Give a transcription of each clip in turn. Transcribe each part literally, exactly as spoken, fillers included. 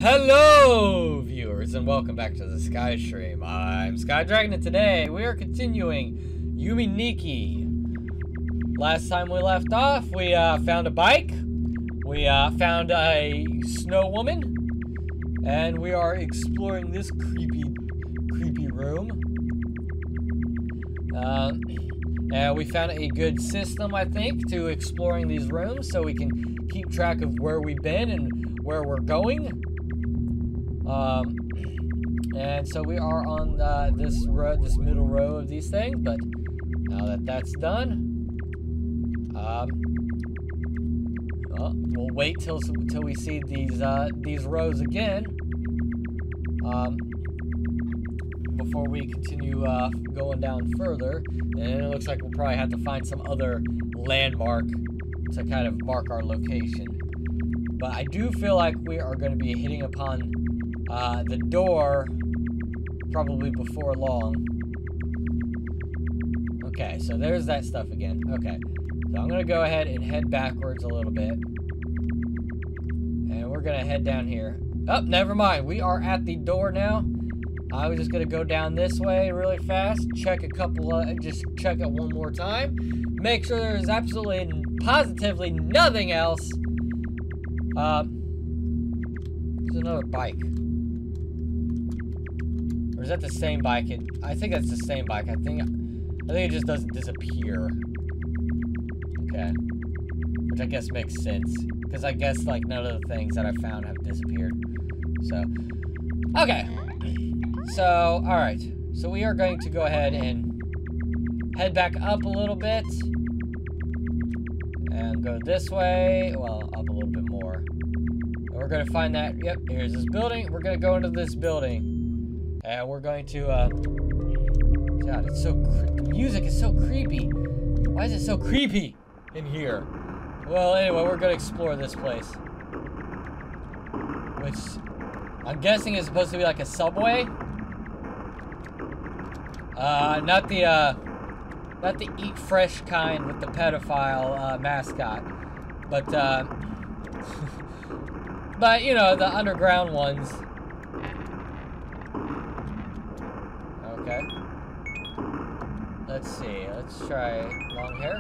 Hello, viewers, and welcome back to the Skystream. I'm SkyDragon, and today we are continuing Yume Nikki. Last time we left off, we uh, found a bike, we uh, found a snow woman, and we are exploring this creepy, creepy room. Um, and we found a good system, I think, to exploring these rooms, so we can keep track of where we've been and where we're going. Um, and so we are on uh, this row, this middle row of these things, but now that that's done, um, well, we'll wait till till we see these uh, these rows again, um, before we continue uh, going down further. And it looks like we'll probably have to find some other landmark to kind of mark our location. But I do feel like we are going to be hitting upon Uh, the door, probably before long. Okay, so there's that stuff again. Okay, so I'm gonna go ahead and head backwards a little bit. And we're gonna head down here. Oh, never mind, we are at the door now. I was just gonna go down this way really fast, check a couple, uh, just check it one more time. Make sure there's absolutely, positively nothing else. Uh, there's another bike. Or is that the same bike? It, I think that's the same bike. I think I think it just doesn't disappear. Okay. Which I guess makes sense. Because I guess like none of the things that I found have disappeared. So, okay. So, alright. So we are going to go ahead and head back up a little bit. And go this way. Well, up a little bit more. And we're going to find that. Yep, here's this building. We're going to go into this building. And we're going to, uh, God, it's so, the music is so creepy. Why is it so creepy in here? Well, anyway, we're gonna explore this place. Which, I'm guessing is supposed to be like a subway. Uh, not the, uh, not the eat fresh kind with the pedophile, uh, mascot. But, uh, but, you know, the underground ones. Okay. Let's see. Let's try long hair.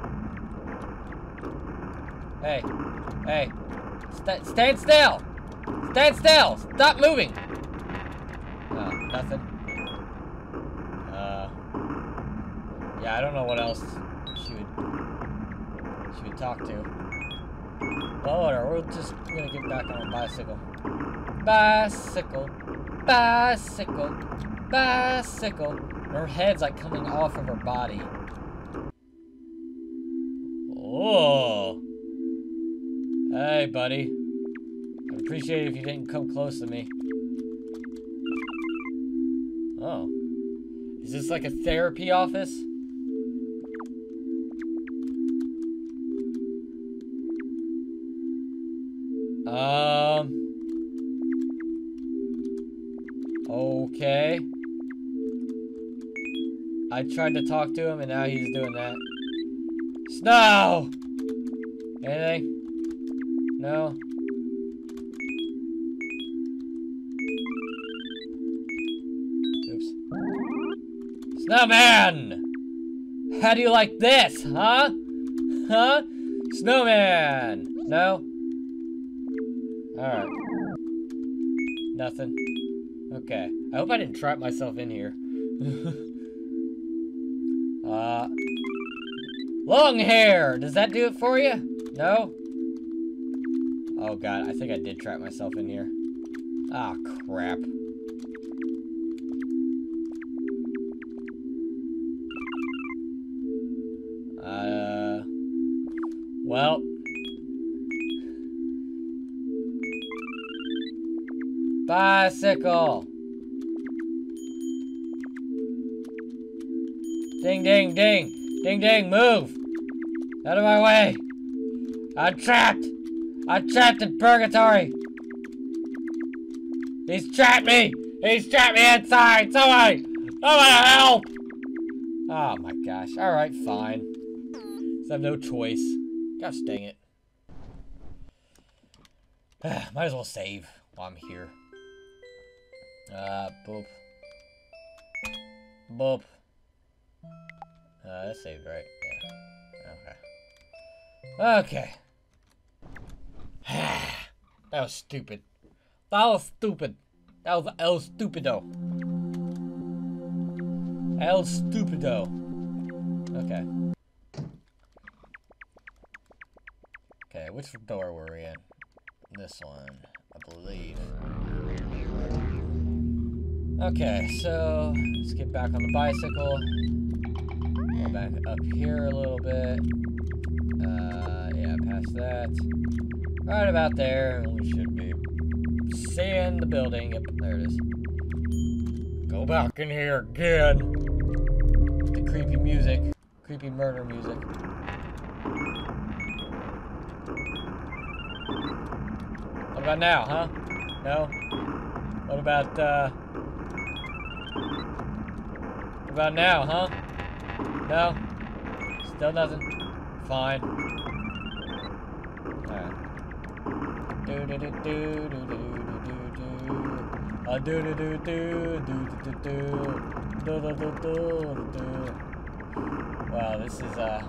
Hey. Hey. St stand still! Stand still! Stop moving! No, nothing. Uh. Yeah, I don't know what else she would she would talk to. Well, whatever. We're just gonna get back on a bicycle. Bicycle. Bicycle. Bicycle. Her head's like coming off of her body. Oh. Hey, buddy. I'd appreciate it if you didn't come close to me. Oh. Is this like a therapy office? Um. Okay. I tried to talk to him and now he's doing that. Snow! Anything? No? Oops. Snowman! How do you like this, huh? Huh? Snowman! No? Alright. Nothing. Okay. I hope I didn't trap myself in here. uh, long hair! Does that do it for you? No? Oh god, I think I did trap myself in here. Ah, oh, crap. Uh, well. Bicycle! Ding, ding, ding! Ding, ding, move! Out of my way! I'm trapped! I'm trapped in purgatory! He's trapped me! He's trapped me inside! Somebody! Somebody help! Oh my gosh. Alright, fine. I have no choice. Gosh dang it. Might as well save. Well, I'm here. Uh, boop. Boop. Uh, that's saved, right? Yeah. Okay. Okay. That was stupid. That was stupid. That was El Stupido. El Stupido. Okay. Okay, which door were we in? This one, I believe. Okay, so let's get back on the bicycle. Go back up here a little bit. Uh, yeah, past that. Right about there, we should be seeing the building. Yep, there it is. Go back in here again. The creepy music, creepy murder music. What about now, huh? No? What about, uh... What about now, huh? No? Still nothing? Fine. Alright. Do do do do do do do do. Uh, do do do do do do do do do do do do. Wow, this is, uh...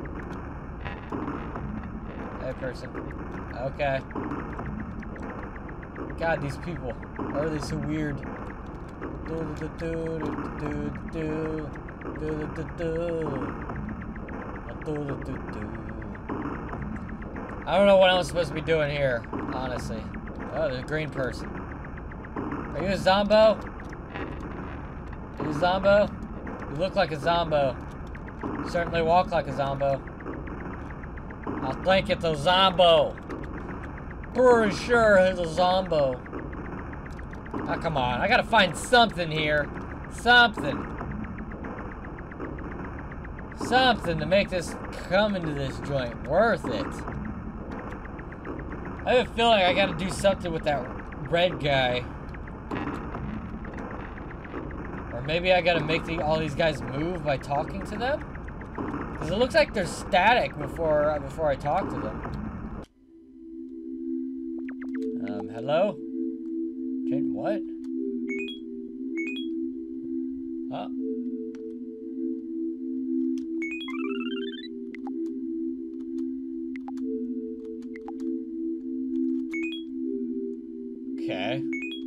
Hey, person. Okay. God, these people. Why are they so weird? Do do do do do do do do do do do do. I don't know what I'm supposed to be doing here, honestly. Oh, there's a green person. Are you a zombo? Are you a zombo? You look like a zombo. You certainly walk like a zombo. I think it's a zombo. Pretty sure it's a zombo. Oh, come on. I gotta find something here. Something. Something to make this come into this joint worth it. I have a feeling I gotta do something with that red guy. Or maybe I gotta make the, all these guys move by talking to them? Because it looks like they're static before, before I talk to them. Um, hello? What? Huh? Okay.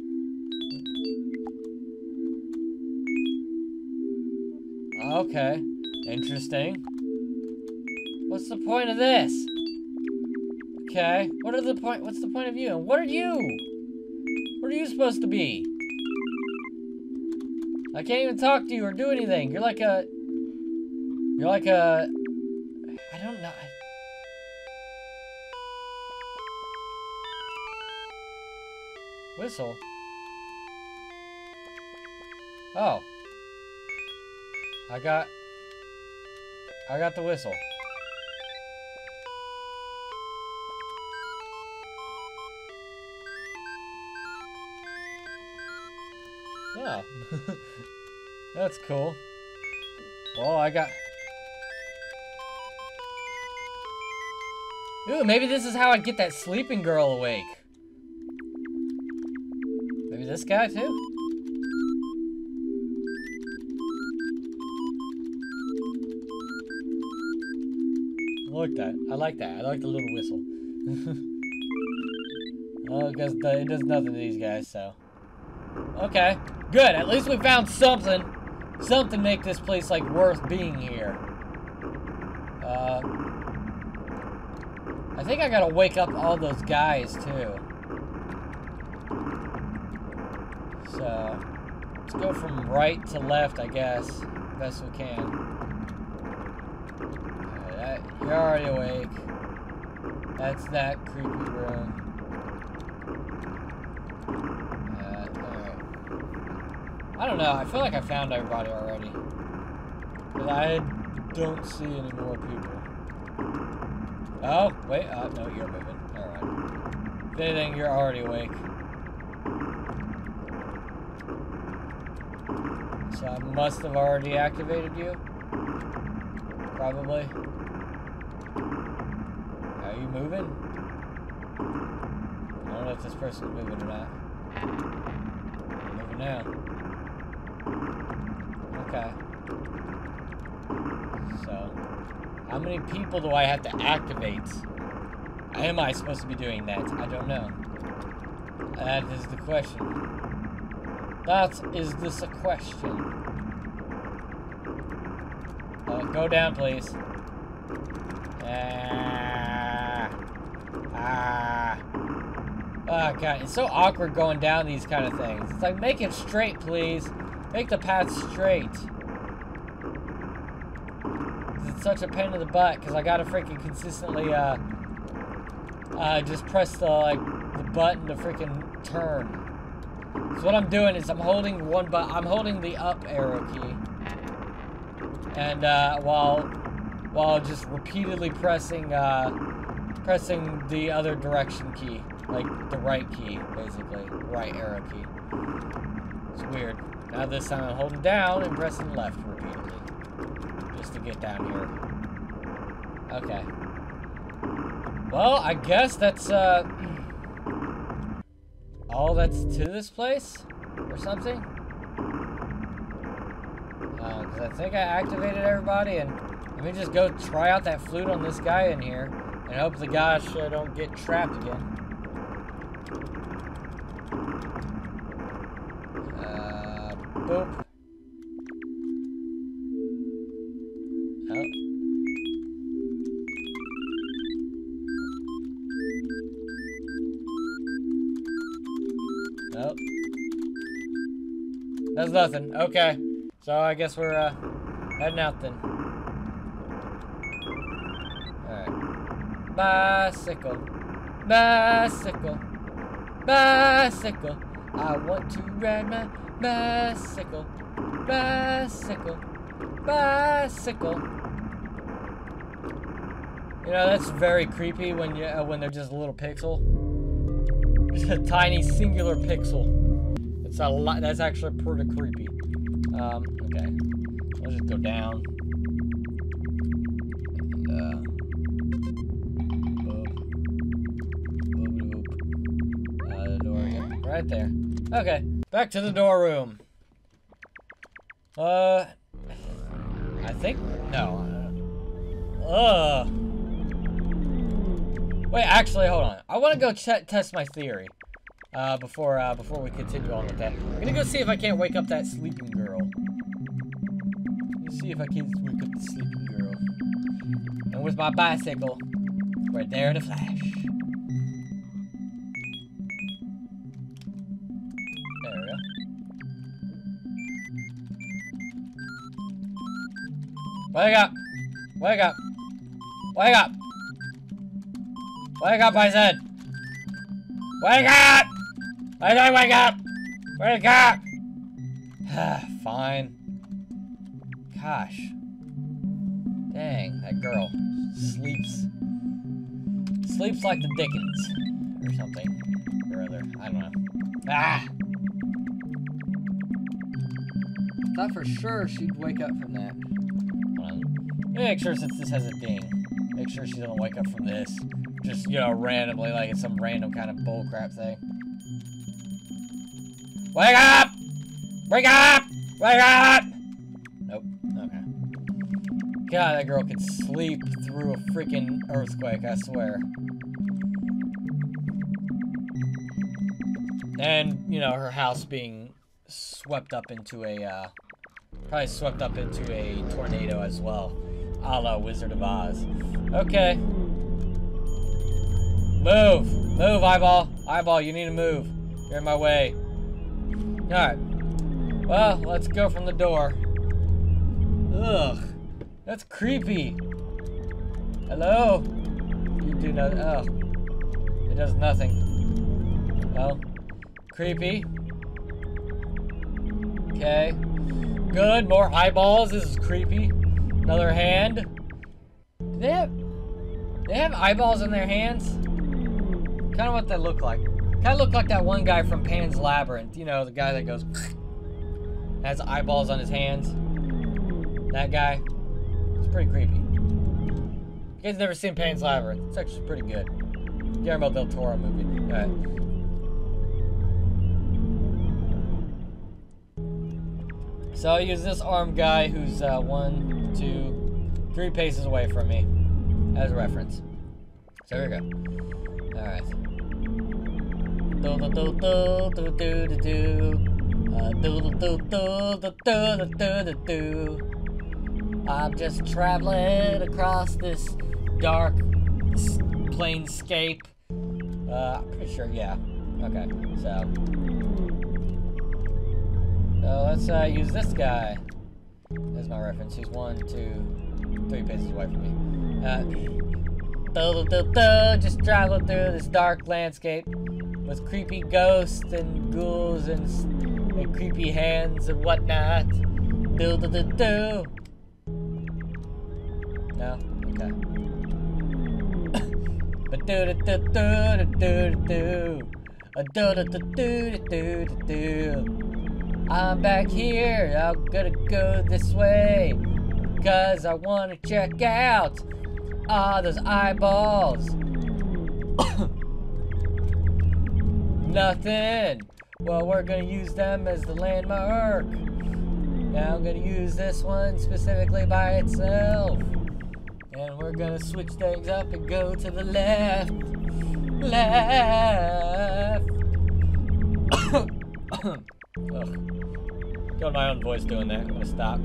Okay. Interesting. What's the point of this? Okay. What are the point? What's the point of you? And what are you? What are you supposed to be? I can't even talk to you or do anything. You're like a... You're like a... I don't know. Whistle? Oh. I got... I got the whistle. Yeah. That's cool. Well, I got... Ooh, maybe this is how I get that sleeping girl awake. Maybe this guy, too? I like that. I like that. I like the little whistle. Oh, because it does nothing to these guys, so... Okay, good. At least we found something. Something to make this place, like, worth being here. Uh... I think I gotta wake up all those guys, too. So... Let's go from right to left, I guess. Best we can. Okay, that, you're already awake. That's that creepy room. I don't know, I feel like I found everybody already. But I don't see any more people. Oh, wait, uh, no, you're moving. Alright. If anything, you're already awake. So I must have already activated you. Probably. Are you moving? I don't know if this person's moving or not. Moving now. Okay. So, how many people do I have to activate? Am I supposed to be doing that? I don't know. That is the question. That is this a question. Uh, go down, please. Ah. Ah. Oh, God. It's so awkward going down these kind of things. It's like, make it straight, please. Make the path straight. It's such a pain in the butt, because I gotta freaking consistently, uh... Uh, just press the, like, the button to freaking turn. So what I'm doing is I'm holding one button. I'm holding the up arrow key. And, uh, while... While just repeatedly pressing, uh... pressing the other direction key. Like, the right key, basically. Right arrow key. It's weird. Now this time I'm holding down and pressing left repeatedly. Just to get down here. Okay. Well, I guess that's, uh... all that's to this place? Or something? Uh, because I think I activated everybody, and let me just go try out that flute on this guy in here, and hope the gosh uh, don't get trapped again. Uh, boop. Oh. Nope. That's nothing. Okay. So I guess we're uh, heading out then. Alright. Bicycle. Bicycle. Bicycle. I want to ride my bicycle. Bicycle. Bicycle. You know, that's very creepy when you uh, when they're just a little pixel. Just a tiny singular pixel. It's a lot. That's actually pretty creepy. Um, okay. Let's just go down. And, uh, boop. Boop, boop. Uh, the door again. Right there. Okay. Back to the door room. Uh, I think, no. Uh. Wait, actually, hold on. I want to go ch test my theory. Uh, before, uh, before we continue on with that. I'm gonna go see if I can't wake up that sleeping girl. Let's see if I can wake up the sleeping girl. And with my bicycle, we're there in a flash. There we go. Wake up! Wake up! Wake up! Wake up, I said! Wake up! I said wake up! Wake up! Fine. Gosh. Dang, that girl sleeps. Sleeps like the Dickens. Or something. Or other. I don't know. Ah! Thought for sure she'd wake up from that. Hold on. Make sure since this has a ding. Make sure she doesn't wake up from this. Just, you know, randomly, like it's some random kind of bullcrap thing. Wake up! Wake up! Wake up! Nope. Okay. God, that girl can sleep through a freaking earthquake, I swear. And, you know, her house being swept up into a, uh, probably swept up into a tornado as well. A la Wizard of Oz. Okay. Move! Move, eyeball! Eyeball, you need to move. You're in my way. Alright. Well, let's go from the door. Ugh. That's creepy. Hello? You do not. Oh. It does nothing. Well. Creepy. Okay. Good. More eyeballs. This is creepy. Another hand. Do they have. They have eyeballs in their hands? Kind of what they look like. Kind of look like that one guy from Pan's Labyrinth. You know, the guy that goes... has eyeballs on his hands. That guy. It's pretty creepy. You guys never seen Pan's Labyrinth. It's actually pretty good. Guillermo del Toro movie. Alright. So I'll use this armed guy who's uh, one, two, three paces away from me as a reference. So here we go. Alright. Do do do do do do do do. Uh, do do do do do do do do do. I'm just traveling across this dark planescape. Uh, I'm pretty sure, yeah. Okay, so. So let's uh, use this guy as my reference. He's one, two, three paces away from me. Uh, do, do, do, do, just traveling through this dark landscape with creepy ghosts and ghouls and, and creepy hands and whatnot. Do, do, do, do. No? Okay. But do, do, do, do, do, do, do. A do, do, do, do, do, do, do. I'm back here, I'm gonna go this way, cause I wanna check out all those eyeballs. Nothing. Well, we're gonna use them as the landmark. Now I'm gonna use this one specifically by itself. And we're gonna switch things up and go to the left. Left. Ugh. Got my own voice doing that. I'm gonna stop.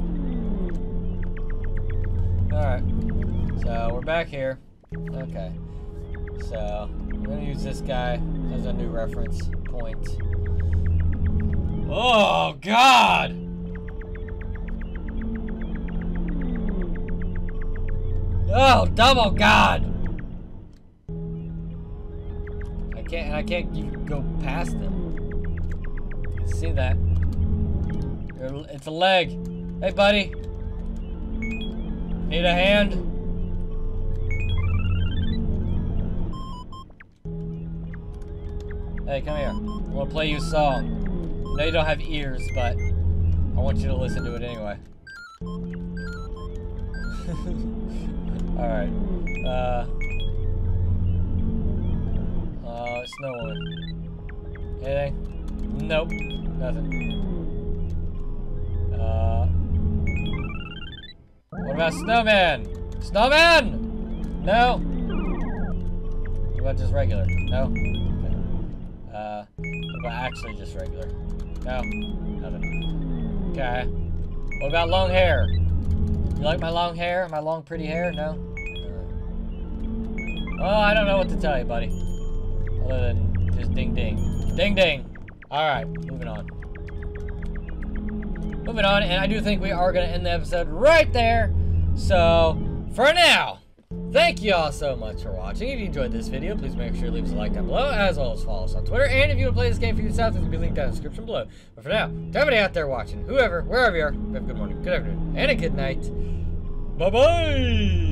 Alright. So we're back here. Okay. So I'm gonna use this guy as a new reference point. Oh God! Oh, double God! I can't and I can't even go past them. See that? It's a leg. Hey, buddy. Need a hand? Hey, come here. I'm gonna play you a song. I know you don't have ears, but I want you to listen to it anyway. Alright. Uh. Uh, Snow Woman. Anything? Nope. Nothing. Uh, what about Snowman? Snowman! No? What about just regular? No? Okay. Uh, what about actually just regular? No? Nothing. Okay. What about long hair? You like my long hair? My long pretty hair? No? Alright. Oh, I don't know what to tell you, buddy. Other than just ding ding. Ding ding! Alright, moving on. Moving on, and I do think we are going to end the episode right there. So, for now, thank you all so much for watching. If you enjoyed this video, please make sure to leave us a like down below, as well as follow us on Twitter. And if you want to play this game for yourself, it's going to be linked down in the description below. But for now, to everybody out there watching, whoever, wherever you are, have a good morning, good afternoon, and a good night. Bye-bye!